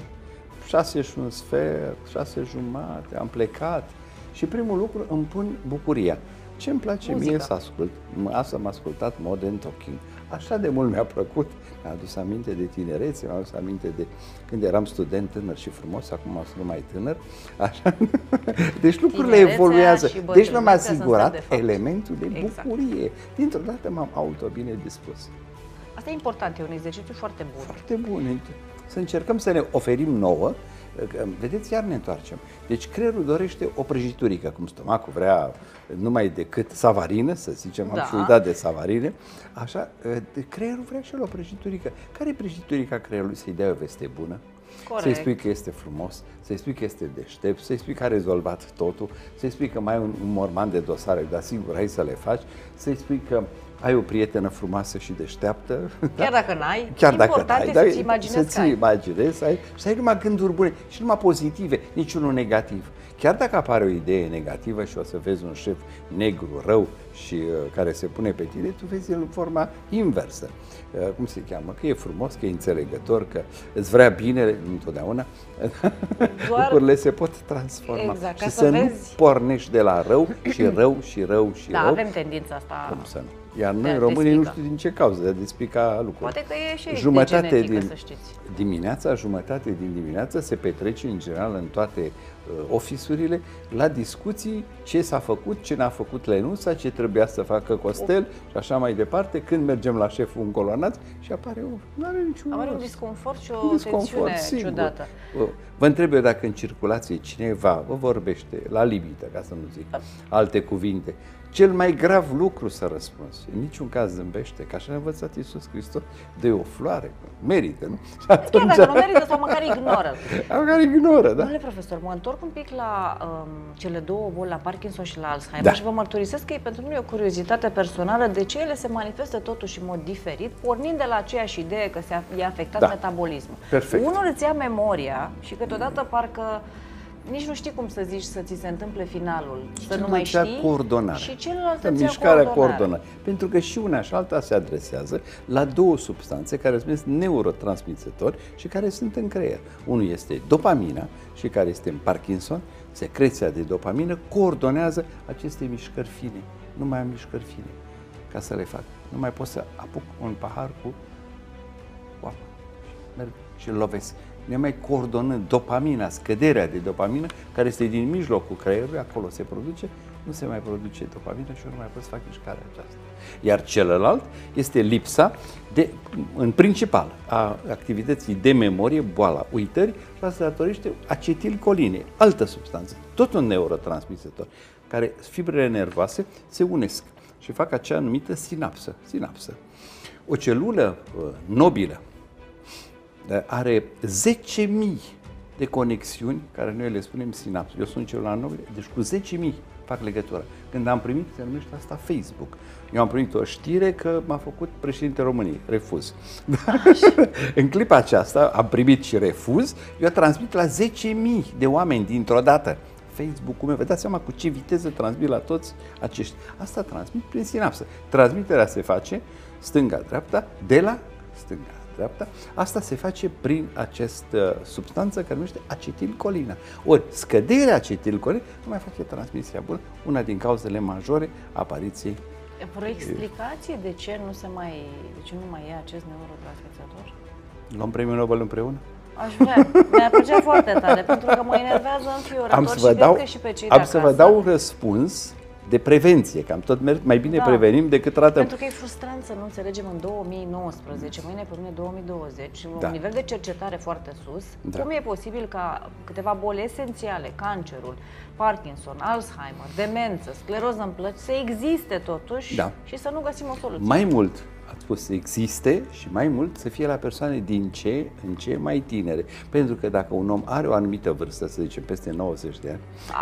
6 și un sfert, 6 jumate, am plecat și primul lucru îmi pun bucuria. Ce îmi place mie să ascult, asta am ascultat Modern Talking. Așa de mult mi-a plăcut, mi-a adus aminte de tinerețe, mi-a adus aminte de când eram student tânăr și frumos, acum sunt mai tânăr. Așa. Deci lucrurile evoluează. Deci mi-am asigurat elementul de bucurie. Dintr-o dată m-am auto-bine dispus. Asta e important, e un exercițiu foarte bun. Foarte bun. Să încercăm să ne oferim nouă. Vedeți, iar ne întoarcem. Deci creierul dorește o prăjiturică, cum stomacul vrea numai decât savarină, să zicem, am și uitat de savarine, așa, creierul vrea și el o prăjiturică. Care e prăjiturica creierului? Să-i dea o veste bună, să-i spui că este frumos, să-i spui că este deștept, să-i spui că a rezolvat totul, să-i spui că mai ai un morman de dosare, dar sigur, hai să le faci, să-i spui că ai o prietenă frumoasă și deșteaptă. Chiar dacă n-ai, important e să-ți imaginezi să-ți imaginezi, să ai numai gânduri bune și numai pozitive, niciunul negativ. Chiar dacă apare o idee negativă și o să vezi un șef negru, rău și care se pune pe tine, tu vezi în forma inversă. Cum se cheamă? Că e frumos, că e înțelegător, că îți vrea binele întotdeauna. Lucrurile se pot transforma. Exact, și să nu pornești de la rău și rău și rău și rău. Da, avem tendința asta. Cum să nu? Iar noi, românii, nu știu din ce cauză, de a despica lucruri. Poate că e și jumătate de genetică, să știți. Jumătate din dimineață se petrece în general în toate ofisurile la discuții ce s-a făcut, ce n-a făcut Lenuța, ce trebuia să facă Costel și așa mai departe. Când mergem la șeful încolonați și apare un disconfort și o tensiune ciudată. Vă întreb eu dacă în circulație cineva vă vorbește la limită, ca să nu zic alte cuvinte, cel mai grav lucru să răspunzi. În niciun caz zâmbește, că așa a învățat Iisus Hristos, dă o floare, merită, nu? Chiar dacă nu merită sau măcar ignoră. Măcar ignoră, da. Domnule profesor, mă întorc un pic la cele două boli, la Parkinson și la Alzheimer și vă mărturisesc că e pentru mine o curiozitate personală de ce ele se manifestă totuși în mod diferit, pornind de la aceeași idee că e afectat metabolismul. Perfect. Unul îți ia memoria și câteodată parcă nici nu știi cum să zici să ți se întâmple finalul, să nu mai știi, coordonare. Și celălalt îți ia mișcarea coordonare. Pentru că și una și alta se adresează la două substanțe care se numesc neurotransmițători și care sunt în creier. Unul este dopamina și care este în Parkinson, secreția de dopamină coordonează aceste mișcări fine. nu mai am mișcări fine ca să le fac. Nu mai pot să apuc un pahar cu apă și merg și îl lovesc. Ne mai coordonând dopamina, scăderea de dopamină, care este din mijlocul creierului, acolo se produce, nu se mai produce dopamină și eu nu mai pot să fac mișcarea aceasta. Iar celălalt este lipsa, în principal, a activității de memorie, boala uitării, și asta datorește acetilcolinei, altă substanță, tot un neurotransmisător, care fibrele nervoase se unesc și fac acea numită sinapsă. O celulă nobilă are 10.000 de conexiuni, care noi le spunem sinapse. Eu sunt celula nobilă, deci cu 10.000 fac legătură. Când am primit, se numește asta Facebook. Eu am primit o știre că m-a făcut președinte României, refuz. În clipa aceasta am primit și refuz, eu transmit la 10.000 de oameni dintr-o dată. Facebook-ul meu, vă dați seama cu ce viteză transmit la toți acești. Asta transmit prin sinapsă. Transmiterea se face stânga-dreapta, de la stânga-dreapta. Asta se face prin această substanță care numește acetilcolina. Ori scăderea acetilcolinei nu mai face transmisia bună, una din cauzele majore a apariției. Vreo explicație de ce nu mai e acest neurotransmisător? Luăm premiul Nobel împreună? Aș vrea. Mi-ar plăcea foarte tare, pentru că mă enervează înfiorător și cred că și pe cei de acasă. Am să vă dau un răspuns de prevenție, că am tot mai bine prevenim decât tratăm. Pentru că e frustrant să nu înțelegem în 2019, mâine pe mâine 2020, un nivel de cercetare foarte sus, cum e posibil ca câteva boli esențiale, cancerul, Parkinson, Alzheimer, demență, scleroză în plăci, să existe totuși și să nu găsim o soluție. Mai mult, ați spus să existe și mai mult să fie la persoane din ce în ce mai tinere. Pentru că dacă un om are o anumită vârstă, să zicem peste 90 de ani,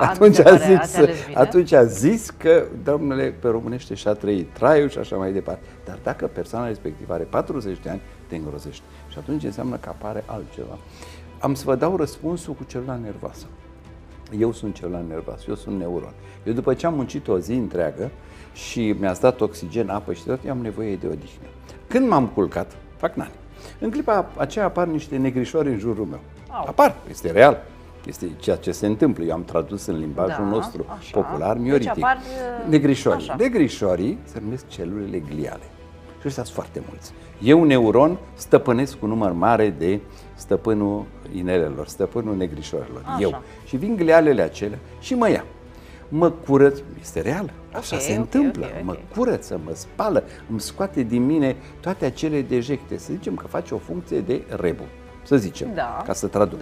atunci a zis că, domnule, pe românește și-a trăit traiul și așa mai departe. Dar dacă persoana respectivă are 40 de ani, te îngrozește. Și atunci înseamnă că apare altceva. Am să vă dau răspunsul cu celula nervoasă. Eu sunt celula nervoasă, eu sunt neuron. Eu după ce am muncit o zi întreagă și mi-ați dat oxigen, apă și tot, eu am nevoie de odihnă. Când m-am culcat, fac nani. În clipa aceea apar niște negrișori în jurul meu. Apar, este real. Este ceea ce se întâmplă. Eu am tradus în limbajul nostru popular, mioritic. Deci negrișorii. Negrișorii se numesc celulele gliale. Și ăștia sunt foarte mulți. Eu, un neuron, stăpânesc un număr mare de stăpânul inelelor, stăpânul negrișorilor. Eu. Și vin glialele acelea și mă ia. Mă curăț, este real, așa se întâmplă, mă curăță, mă spală, îmi scoate din mine toate acele dejecte. Să zicem că face o funcție de rebu, să zicem, ca să traduc.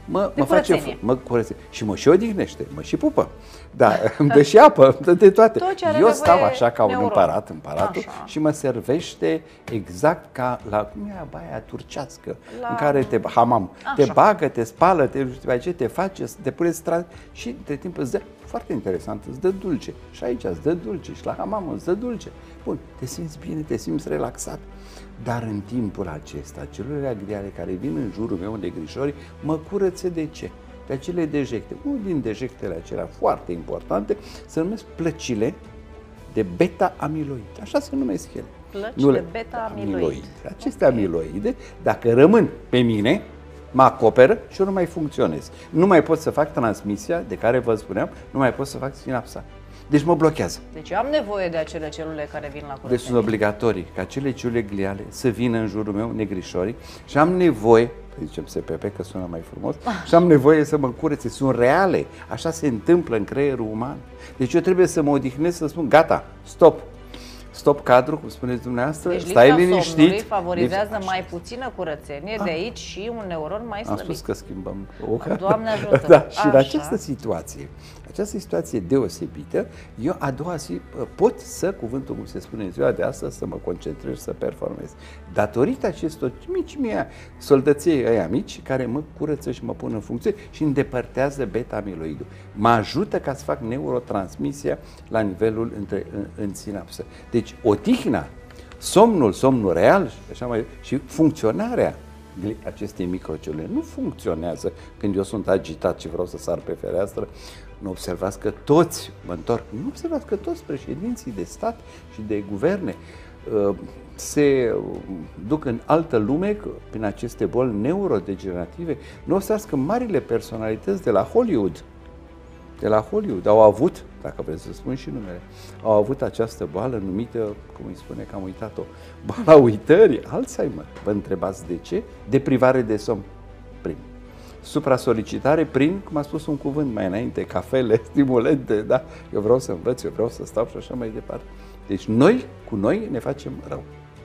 Mă curățe și mă și odihnește, mă și pupă. Da, îmi dă și apă, îmi dă de toate. Eu stau așa ca un împăratul, și mă servește exact ca la cum e baia turcească, în care te bagă, te spală, te face, te pune și între timp îți dă, foarte interesant, îți dă dulce. Și aici îți dă dulce, și la hamam îți dă dulce. Bun, te simți bine, te simți relaxat. Dar în timpul acesta, celulele gliale care vin în jurul meu, negrișorii, mă curăță de ce? De acele dejecte. Unul din dejectele acelea foarte importante se numesc plăcile de beta-amiloid. Așa se numesc ele. Plăci de beta-amiloid. Aceste amiloide, dacă rămân pe mine, mă acoperă și eu nu mai funcționez. Nu mai pot să fac transmisia de care vă spuneam, nu mai pot să fac sinapsa. Deci mă blochează. Deci eu am nevoie de acele celule care vin la curățenie. Deci sunt obligatorii ca acele celule gliale să vină în jurul meu, negrișorii, și am nevoie, zicem SPP că sună mai frumos, și am nevoie să mă curețe. Sunt reale. Așa se întâmplă în creierul uman. Deci eu trebuie să mă odihnesc, să spun gata, stop. Stop cadru, cum spuneți dumneavoastră, deci stai liniștit. Somnului favorizează mai puțină curățenie, de aici și un neuron mai slăbit. Am spus că schimbăm oca. Doamne ajută! Da, și în această situație deosebită, eu a doua zi pot să, cuvântul cum se spune în ziua de astăzi, să mă concentrez, să performez. Datorită acestor mici soldăței ăia mici, care mă curăță și mă pun în funcție și îndepărtează beta-amiloidul. Mă ajută ca să fac neurotransmisia la nivelul în sinapsă. Deci, odihna, somnul real și funcționarea acestei microcelule nu funcționează când eu sunt agitat și vreau să sar pe fereastră. Nu observați că toți, mă întorc, nu observați că toți președinții de stat și de guverne se duc în altă lume prin aceste boli neurodegenerative. Nu observați că marile personalități de la Hollywood de la Hollywood au avut, dacă vreți să spun și numele, au avut această boală numită, cum îi spune că am uitat-o, boala uitării, Alzheimer. Vă întrebați de ce? Deprivare de somn, prin. Supra-solicitare prin, cum a spus un cuvânt mai înainte, cafele, stimulente, da? Eu vreau să învăț, eu vreau să stau și așa mai departe. Deci noi, cu noi, ne facem rău.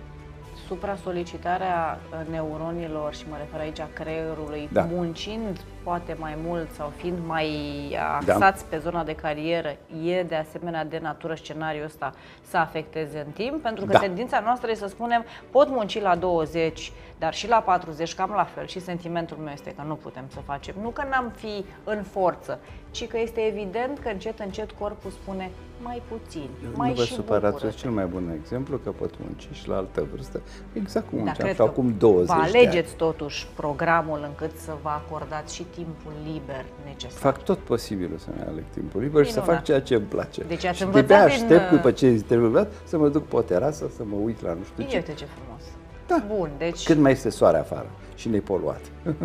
Supra-solicitarea neuronilor, și mă refer aici a creierului, muncind poate mai mult sau fiind mai axați pe zona de carieră, e de asemenea de natură scenariul ăsta să afecteze în timp? Pentru că tendința noastră e să spunem, pot munci la 20, dar și la 40, cam la fel. Și sentimentul meu este că nu putem să facem. Nu că n-am fi în forță, ci că este evident că încet, încet corpul spune mai puțin, mai nu vă și supărați, cel mai bun exemplu că pot munci și la altă vârstă, exact cum munceam și acum 20 de ani. Alegeți totuși programul încât să vă acordați și timpul liber necesar. Fac tot posibilul să-mi aleg timpul liber și să fac ceea ce îmi place. Deci ați învățat aștept după ce terminat să mă duc pe o terasă, să mă uit la nu știu ce. Uite ce frumos. Da. Bun, deci... Cât mai este soare afară și nepoluat.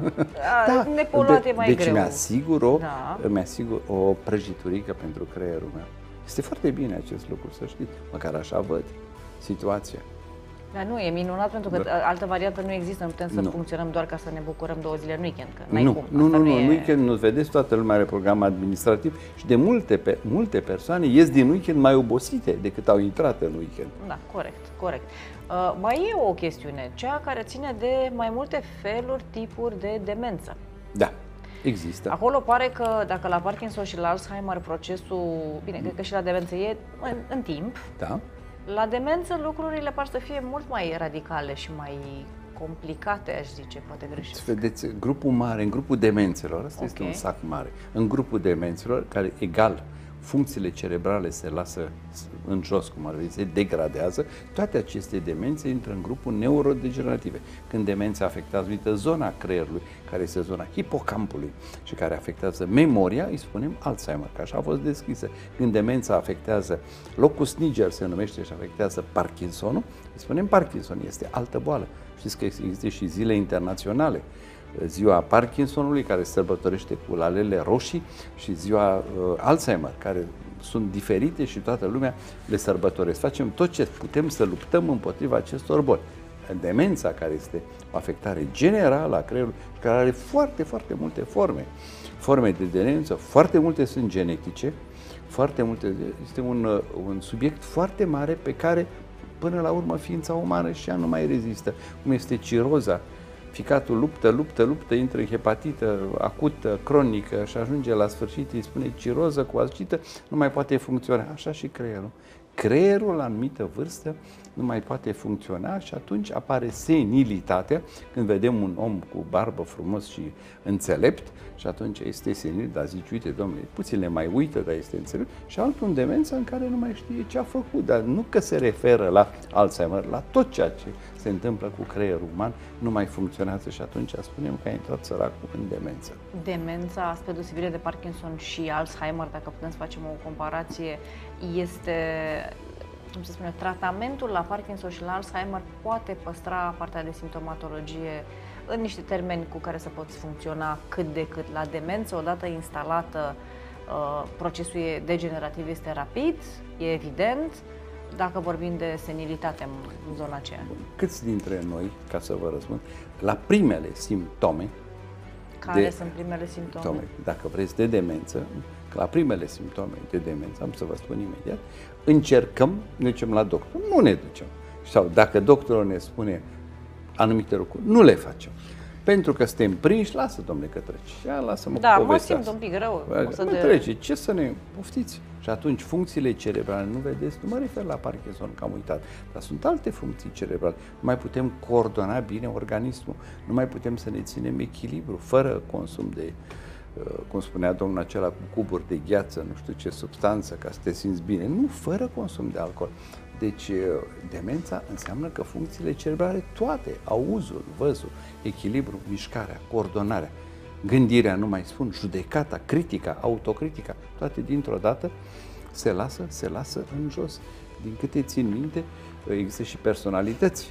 Nepoluat e mai greu. Deci îmi asigur o prăjiturică pentru creierul meu. Este foarte bine acest lucru, să știți. Măcar așa văd situația. Dar nu, e minunat pentru că altă variantă nu există. Nu putem să funcționăm doar ca să ne bucurăm 2 zile în weekend. Că nu, în weekend nu vedeți, toată lumea are program administrativ și de multe persoane ies din weekend mai obosite decât au intrat în weekend. Da, corect. Mai e o chestiune, cea care ține de mai multe feluri, tipuri de demență. Da. Există. Acolo pare că dacă la Parkinson și la Alzheimer procesul, bine, cred că și la demență e în timp. Da. La demență lucrurile par să fie mult mai radicale și mai complicate, aș zice, poate greșesc. Vedeți, grupul mare, în grupul demențelor, ăsta este un sac mare, în grupul demențelor, care egal funcțiile cerebrale se lasă în jos, cum ar veni, se degradează, toate aceste demențe intră în grupul neurodegenerative. Când demența afectează anumită zona creierului, care este zona hipocampului și care afectează memoria, îi spunem Alzheimer, că așa a fost descrisă. Când demența afectează locus niger, se numește, și afectează Parkinsonul, îi spunem Parkinson, este altă boală. Știți că există și zile internaționale. Ziua Parkinsonului, care se sărbătorește cu lalele roșii, și ziua Alzheimer, care sunt diferite și toată lumea le sărbătoresc. Facem tot ce putem să luptăm împotriva acestor boli. Demența, care este o afectare generală a creierului, care are foarte, foarte multe forme de demență, foarte multe sunt genetice, foarte multe, este un subiect foarte mare pe care, până la urmă, ființa umană și ea nu mai rezistă, cum este ciroza. Ficatul luptă, intră în hepatită acută, cronică și ajunge la sfârșit, îi spune ciroză cu acită, nu mai poate funcționa. Așa și creierul. Creierul, la anumită vârstă, nu mai poate funcționa și atunci apare senilitatea, când vedem un om cu barbă frumos și înțelept și atunci este senil, dar zici, uite, domnule, puțin le mai uită, dar este înțelept, și altul în demență în care nu mai știe ce a făcut, dar nu că se referă la Alzheimer, la tot ceea ce se întâmplă cu creierul uman, nu mai funcționează și atunci spunem că a intrat săracul în demență. Demența, spre deosebire de Parkinson și Alzheimer, dacă putem să facem o comparație, este, cum se spune, tratamentul la Parkinson și la Alzheimer poate păstra partea de simptomatologie în niște termeni cu care să poți funcționa cât de cât. La demență, odată instalată, procesul degenerativ este rapid, e evident, dacă vorbim de senilitate în zona aceea. Câți dintre noi, ca să vă răspund, la primele simptome, care sunt primele simptome? Dacă vreți, de demență, la primele simptome de demență, am să vă spun imediat, încercăm, ne ducem la doctor, nu ne ducem. Sau dacă doctorul ne spune anumite lucruri, nu le facem. Pentru că suntem prinși, lasă, domnule, că trece. Ia, lasă-mă cu povestea. Mă simt un pic rău. Trece, ce să ne poftiți? Și atunci funcțiile cerebrale, nu vedeți, nu mă refer la Parkinson, că am uitat, dar sunt alte funcții cerebrale. Nu mai putem coordona bine organismul, nu mai putem să ne ținem echilibru, fără consum de, cum spunea domnul acela, cu cuburi de gheață, nu știu ce substanță, ca să te simți bine. Nu, fără consum de alcool. Deci, demența înseamnă că funcțiile cerebrale toate, auzul, văzul, echilibru, mișcarea, coordonarea, gândirea, nu mai spun, judecata, critica, autocritica, toate dintr-o dată se lasă în jos. Din câte țin minte, există și personalități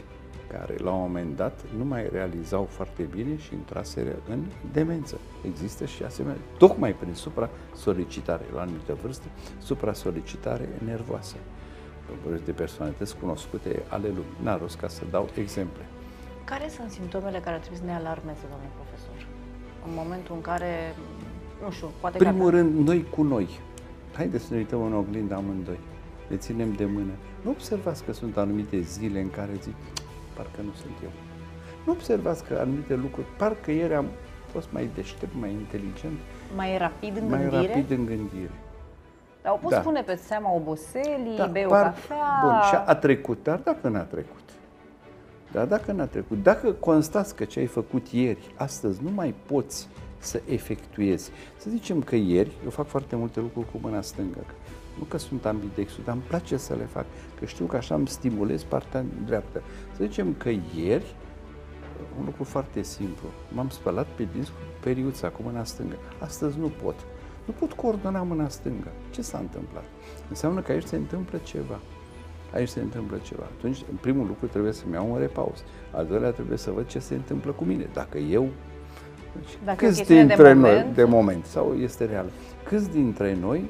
care la un moment dat nu mai realizau foarte bine și intraseră în demență. Există și asemenea, tocmai prin supra-solicitare, la anumită vârstă, supra-solicitare nervoasă. Vorbesc de personalități cunoscute ale lumii. N-ar rost ca să dau exemple. Care sunt simptomele care trebuie să ne alarmeze, domnule profesor? În momentul în care, nu știu, poate Primul rând, noi cu noi. Haideți să ne uităm în oglindă amândoi. Ne ținem de mână. Nu observați că sunt anumite zile în care zic, parcă nu sunt eu. Nu observați că anumite lucruri, parcă ieri am fost mai deștept, mai inteligent, mai rapid în mai gândire? rapid în gândire. Dar o poți spune pe seama oboselii, bei o par... cafea... Bun, și a trecut, dar dacă n-a trecut? Dar dacă n-a trecut, dacă constați că ce ai făcut ieri, astăzi nu mai poți să efectuezi. Să zicem că ieri, eu fac foarte multe lucruri cu mâna stângă. Nu că sunt ambidextru, dar îmi place să le fac, că știu că așa îmi stimulez partea dreaptă. Să zicem că ieri, un lucru foarte simplu, m-am spălat pe dinți cu periuța, cu mâna stângă. Astăzi nu pot. Nu pot coordona mâna stângă. Ce s-a întâmplat? Înseamnă că aici se întâmplă ceva. Aici se întâmplă ceva. Atunci, în primul lucru, trebuie să-mi iau un repaus. Al doilea, trebuie să văd ce se întâmplă cu mine. Dacă eu... Dacă câți dintre noi, de moment, sau este real, câți dintre noi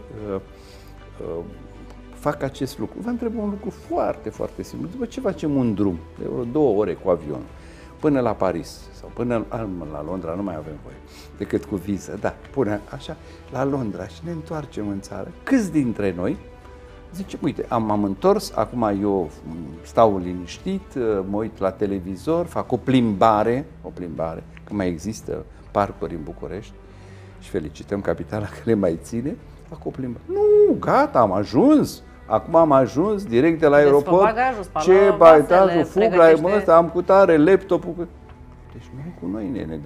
fac acest lucru? Vă întreb un lucru foarte, foarte simplu. După ce facem un drum de vreo 2 ore cu avionul, până la Paris sau până la Londra, nu mai avem voie, decât cu viză, da, până așa, la Londra și ne întoarcem în țară, câți dintre noi zicem, uite, m-am întors, acum eu stau liniștit, mă uit la televizor, fac o plimbare, că mai există parcuri în București și felicităm capitala că le mai ține, fac o plimbare. Nu, gata, am ajuns, acum am ajuns direct de la aeroport, ce bagajul, fug la ăsta, am cu tare, laptopul. Deci noi cu noi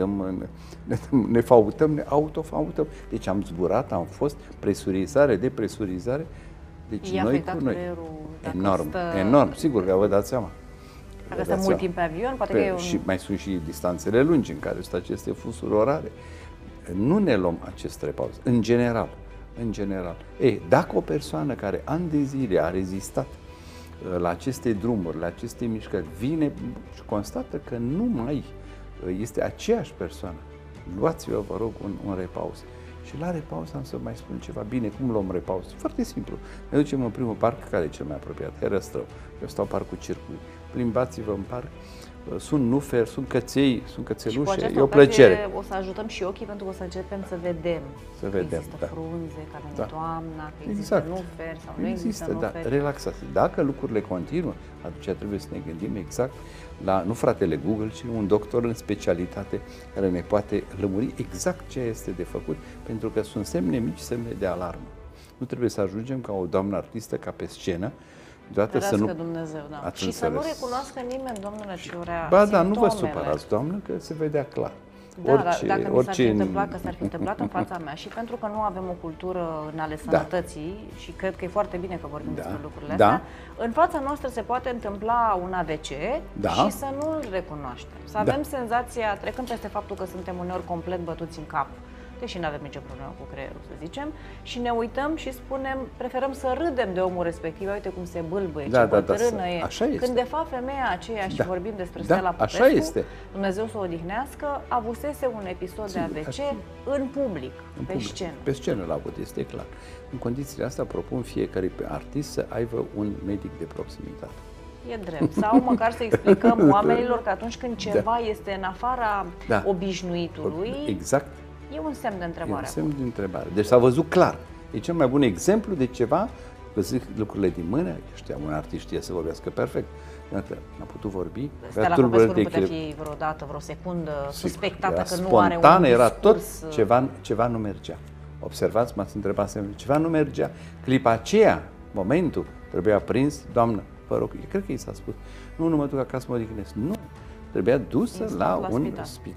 ne fautăm, ne autofautăm. Deci am zburat, am fost presurizare, depresurizare. Deci noi cu noi. Enorm, sigur că vă dați seama. Dacă stă mult timp pe avion, poate că și mai sunt și distanțele lungi în care sunt aceste fusuri orare. Nu ne luăm acest repaus, în general. Dacă o persoană care ani de zile a rezistat la aceste drumuri, la aceste mișcări, vine și constată că nu mai este aceeași persoană, luați-vă, vă rog, un repaus. Și la repaus am să mai spun ceva. Bine, cum luăm repaus? Foarte simplu. Ne ducem în primul parc, care e cel mai apropiat? Herăstrău. Eu stau parcul Circului. Plimbați-vă în parc. Sunt nuferi, sunt căței, sunt cățelușe. E o plăcere. O să ajutăm și ochii pentru că o să începem să vedem. Există frunze, că vine toamna, că există nuferi sau nu există nuferi. Relaxați. Dacă lucrurile continuă, atunci trebuie să ne gândim exact la, nu fratele Google, ci un doctor în specialitate care ne poate lămuri exact ce este de făcut, pentru că sunt semne mici, semne de alarmă. Nu trebuie să ajungem ca o doamnă artistă, ca pe scenă, să nu... Dumnezeu, da. Și să nu recunoască nimeni, domnule Ciurea, ba da, nu vă supărați, doamnă, că se vedea clar. Da, dacă mi s-ar fi întâmplat, că s-ar fi întâmplat în fața mea și pentru că nu avem o cultură în ale sănătății și cred că e foarte bine că vorbim despre lucrurile astea, în fața noastră se poate întâmpla un AVC și să nu-l recunoaștem. Să avem senzația, trecând peste faptul că suntem uneori complet bătuți în cap, deși nu avem nicio problemă cu creierul, să zicem, și ne uităm și spunem, preferăm să râdem de omul respectiv, uite cum se bâlbâie, ce bătrână e. Așa este. Când de fapt femeia aceea, și vorbim despre Stella Popescu, Dumnezeu să o odihnească, avusese un episod de AVC în public, pe scenă. Pe scenă l-a avut, este clar. În condițiile astea propun fiecare artist să aibă un medic de proximitate. E drept. Sau măcar să explicăm oamenilor că atunci când ceva este în afara obișnuitului, e un semn de întrebare. E un semn de întrebare. Deci s-a văzut clar. E cel mai bun exemplu de ceva, vă zic lucrurile din mână, știa, un artist știe să vorbească perfect. A putut vorbi. Stella Popescu nu putea fi vreodată, vreo secundă, suspectată că nu are un discurs. Era tot, ceva nu mergea. Observați, m-ați întrebat, ceva nu mergea. Clipa aceea, momentul, trebuia prins, doamnă, vă rog, cred că i s-a spus, nu mă duc acasă, mă odihnesc. Nu. Trebuia dusă la un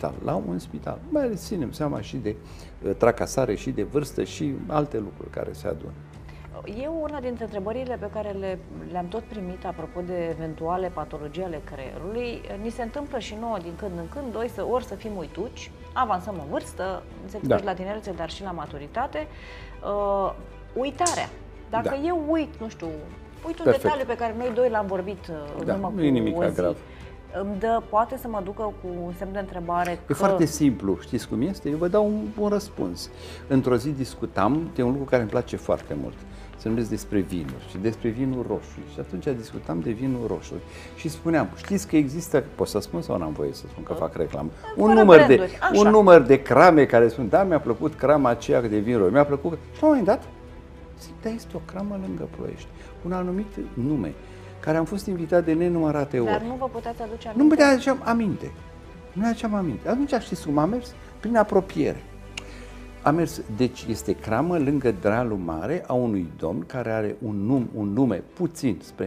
spital. Mai ales ținem seama și de tracasare, și de vârstă, și alte lucruri care se adună. Una dintre întrebările pe care le-am tot primit apropo de eventuale patologii ale creierului, ni se întâmplă și nouă din când în când, ori să fim uituci, avansăm în vârstă, la tinerețe, dar și la maturitate, uitarea. Dacă eu uit, nu știu, un detaliu pe care noi doi l-am vorbit în urmă cu o zi. poate să mă ducă cu un semn de întrebare E foarte simplu, știți cum este? Eu vă dau un răspuns. Într-o zi discutam de un lucru care îmi place foarte mult. Se numesc despre vinuri și despre vinul roșu. Și atunci discutam de vinul roșu. Și spuneam, știți că există, pot să spun sau n-am voie să spun că fac reclamă, un număr de crame care spun, da, mi-a plăcut crama aceea de vin roșu, mi-a plăcut. Și la un moment dat, zic, da, este o cramă lângă Ploiești, un anumit nume, care am fost invitat de nenumărate ori. Dar nu vă puteți aduce aminte? Nu îmi aduceam aminte. Nu aduceam aminte. Atunci știți cum am mers? Prin apropiere. Am mers, deci este cramă lângă Drealul Mare a unui domn care are un nume puțin spre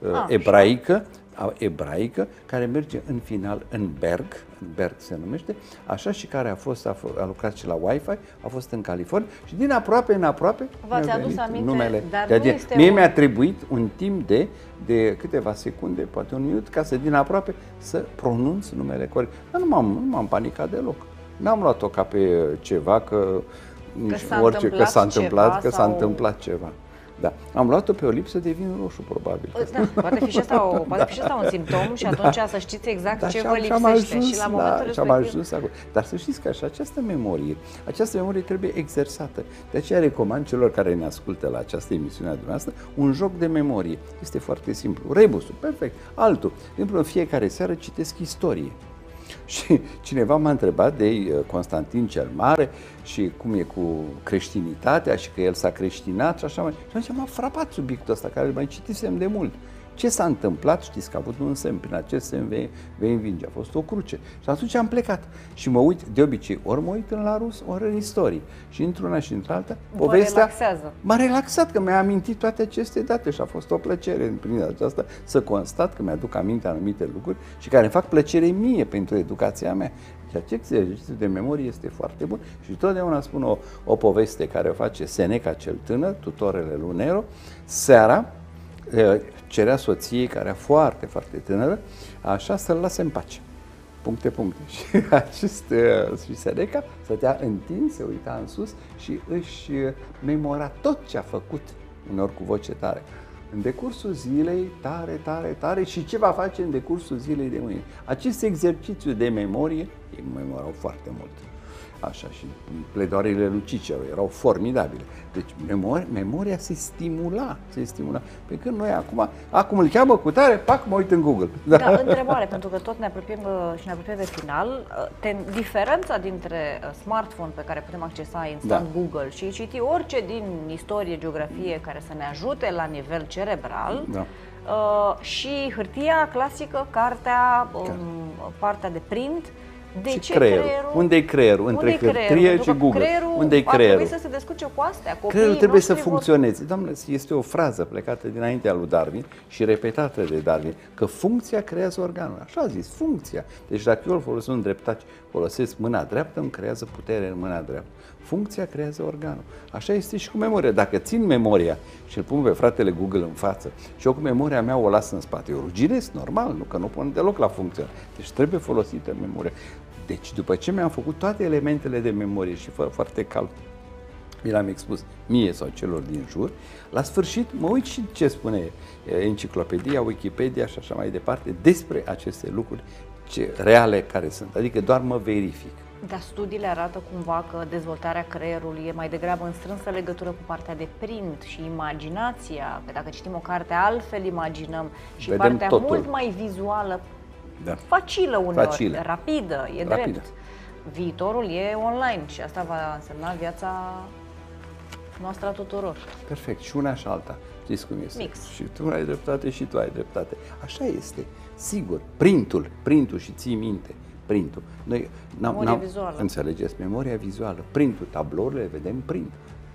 ebraică, care merge în final în Berg se numește, așa, și care a lucrat și la Wi-Fi, a fost în California și din aproape în aproape v-ați adus aminte, numele. dar nu este mie mi-a trebuit un timp de câteva secunde, poate un minut, ca să din aproape să pronunț numele corect. Dar nu m-am panicat deloc. N-am luat-o ca pe ceva că s-a întâmplat ceva. Da. Am luat-o pe o lipsă de vin roșu, probabil. Da, poate fi și asta un simptom și atunci să știți exact ce vă lipsește. Și la momentul respectiv... am ajuns acolo. Dar să știți că această memorie trebuie exersată. De aceea recomand celor care ne ascultă la această emisiune a dumneavoastră un joc de memorie. Este foarte simplu. Rebusul, perfect. Altul. De exemplu, în fiecare seară citesc istorie. Și cineva m-a întrebat de Constantin cel Mare și cum e cu creștinitatea și că el s-a creștinat și așa mai. Și atunci m-a frapat subiectul ăsta, care îl mai citisem de mult. Ce s-a întâmplat? Știți că a avut un semn, prin acest semn vei învinge. A fost o cruce. Și atunci am plecat. Și mă uit, de obicei, ori mă uit în Larus, ori în istorie. Și într-una și într-alta, povestea m-a relaxat, că mi-a amintit toate aceste date și a fost o plăcere prin aceasta să constat că mi-aduc aminte anumite lucruri și care îmi fac plăcere mie pentru educația mea. Și acest exercițiu de memorie este foarte bun și totdeauna spun o poveste care o face Seneca cel tânăr, tutorele lui Nero, seara cerea soției, care era foarte, foarte tânără, așa, să-l lase în pace. Puncte. Și Seneca stătea întins, se uita în sus și își memora tot ce a făcut, uneori cu voce tare, în decursul zilei, tare, și ce va face în decursul zilei de mâine. Acest exercițiu de memorie, ei memorau foarte mult. Așa, și pledoarele lui Cicero erau formidabile. Deci memoria se stimula. Pe când noi acum îl cheamă cu tare, pac, mă uit în Google. Da, întrebare, pentru că tot ne apropiem de final. Diferența dintre smartphone pe care putem accesa instant Google și citi orice din istorie, geografie care să ne ajute la nivel cerebral, și hârtia clasică, cartea, partea de print. De ce creierul? Unde-i creierul? Între hârtie și Google. Unde-i creierul? Trebuie să se descurce cu astea. Creierul trebuie să funcționeze. Doamne, este o frază plecată dinaintea lui Darwin și repetată de Darwin, că funcția creează organul. Așa a zis, funcția. Deci dacă eu îl folosesc în dreptaci, folosesc mâna dreaptă, îmi creează putere în mâna dreaptă. Funcția creează organul. Așa este și cu memoria. Dacă țin memoria și îl pun pe fratele Google în față și eu cu memoria mea o las în spate, eu ruginesc, normal, nu, că nu pun deloc la funcție. Deci trebuie folosită memoria. Deci după ce mi-am făcut toate elementele de memorie și foarte calm, mi l-am expus mie sau celor din jur, la sfârșit mă uit și ce spune enciclopedia, Wikipedia și așa mai departe despre aceste lucruri reale care sunt. Adică doar mă verific. Dar studiile arată cumva că dezvoltarea creierului e mai degrabă în strânsă legătură cu partea de print și imaginația, că dacă citim o carte altfel imaginăm și vedem partea totul. Mult mai vizuală, facilă uneori, rapidă, drept. Viitorul e online și asta va însemna viața noastră a tuturor. Perfect, și una și alta. Știți cum este? Mix. Și tu ai dreptate și tu ai dreptate. Așa este. Sigur, printul și ții minte. Printul. Noi memoria vizuală. Înțelegeți? Memoria vizuală. Printul, tablourile vedem print.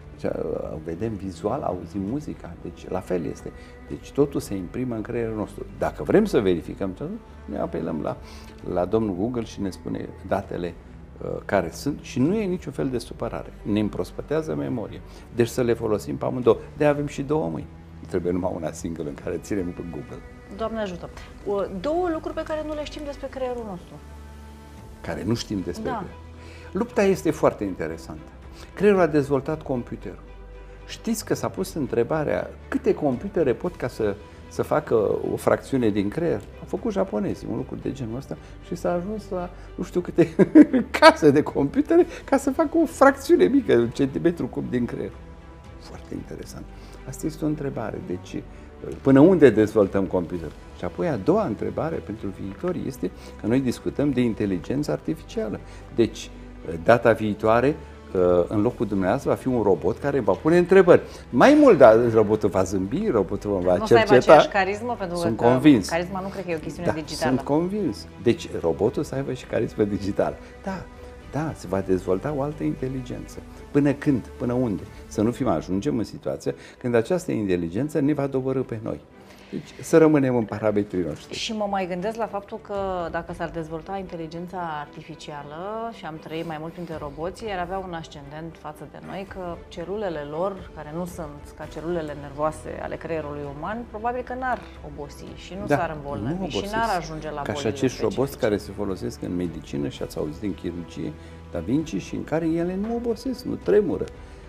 Vedem vizual, auzim muzica. Deci la fel este. Deci totul se imprimă în creierul nostru. Dacă vrem să verificăm totul, noi apelăm la domnul Google și ne spune datele care sunt și nu e niciun fel de supărare. Ne împrospătează memoria. Deci să le folosim pe amândouă. De avem și două mâini. Trebuie numai una singură în care ținem pe Google. Doamne ajută! Două lucruri pe care nu le știm despre creierul nostru. Care nu știm despre creier. Lupta este foarte interesantă. Creierul a dezvoltat computerul. Știți că s-a pus întrebarea câte computere pot ca să facă o fracțiune din creier. Au făcut japonezii un lucru de genul ăsta și s-a ajuns la nu știu câte case de computere ca să facă o fracțiune mică, un centimetru cub din creier. Foarte interesant. Asta este o întrebare. Deci, până unde dezvoltăm computer? Și apoi a doua întrebare pentru viitor este că noi discutăm de inteligență artificială. Deci, data viitoare, în locul dumneavoastră va fi un robot care va pune întrebări. Mai mult, robotul va zâmbi, robotul va cerceta. Nu să aibă aceeași carismă, pentru sunt că convins. Carisma nu cred că e o chestiune digitală. Sunt convins. Deci, robotul să aibă și carismă digitală. Da, se va dezvolta o altă inteligență. Până când? Până unde? Să nu ajungem în situația când această inteligență ne va doborî pe noi. Deci să rămânem în parametrii noștri. Și mă mai gândesc la faptul că dacă s-ar dezvolta inteligența artificială și am trăit mai mult printre roboți, ar avea un ascendent față de noi, că celulele lor, care nu sunt ca celulele nervoase ale creierului uman, probabil că n-ar obosi și nu s-ar îmbolnăvi și n-ar ajunge la bolile ca și acești roboți specifice. care se folosesc în medicină și ați auzit în chirurgie Da Vinci și în care ele nu obosesc, nu tremură.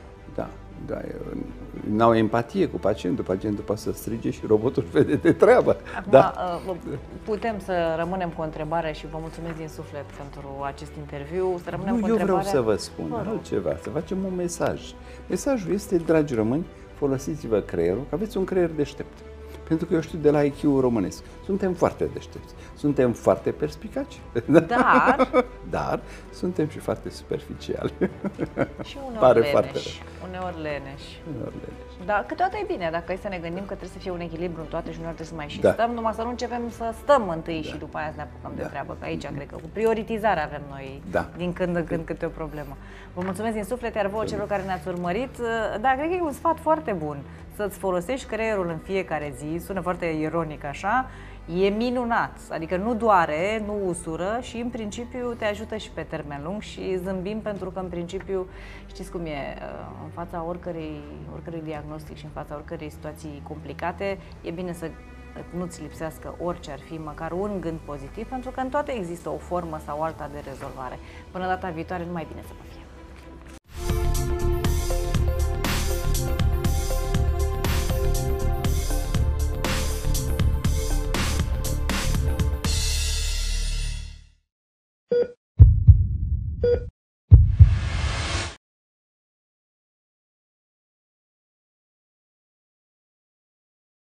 N-au empatie cu pacientul poate să strige și robotul vede de treabă. Acum, putem să rămânem cu o întrebare și vă mulțumesc din suflet pentru acest interviu. Să rămânem cu eu întrebarea... vreau să vă spun altceva, să facem un mesaj. Mesajul este, dragi români, folosiți-vă creierul, că aveți un creier deștept. Pentru că eu știu de la IQ românesc. Suntem foarte deștepți, suntem foarte perspicaci, dar suntem și foarte superficiali. Și uneori leneși. Dar câteodată e bine, dacă e să ne gândim că trebuie să fie un echilibru în toate și uneori trebuie să mai și stăm, numai să nu începem să stăm întâi și după aia să ne apucăm de treabă, că aici cred că cu prioritizare avem noi din când în când câte o problemă. Vă mulțumesc din suflet, iar vouă celor care ne-ați urmărit, cred că e un sfat foarte bun să-ți folosești creierul în fiecare zi, sună foarte ironic așa, e minunat, adică nu doare, nu usură și în principiu te ajută și pe termen lung și zâmbim pentru că în principiu știți cum e, în fața oricărui diagnostic și în fața oricărei situații complicate, e bine să nu-ți lipsească orice ar fi, măcar un gând pozitiv, pentru că în toate există o formă sau alta de rezolvare. Până data viitoare, numai bine să vă fie!